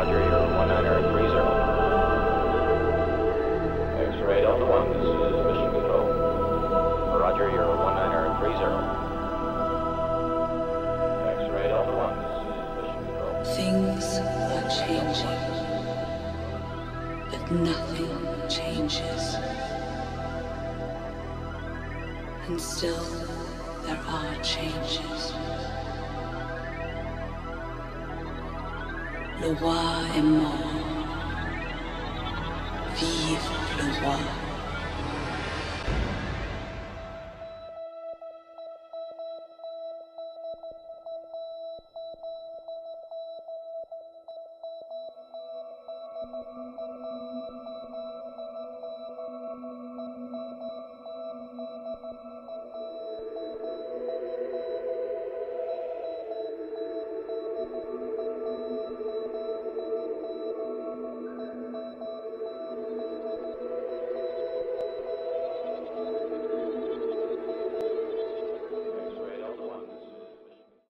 Roger, you're 1930. X-ray Delta 1, this is Mission Control. Roger, you're 1930. X-ray Delta 1, this is Mission Control. Things are changing, but nothing changes. And still, there are changes. Le roi est mort. Vive le roi.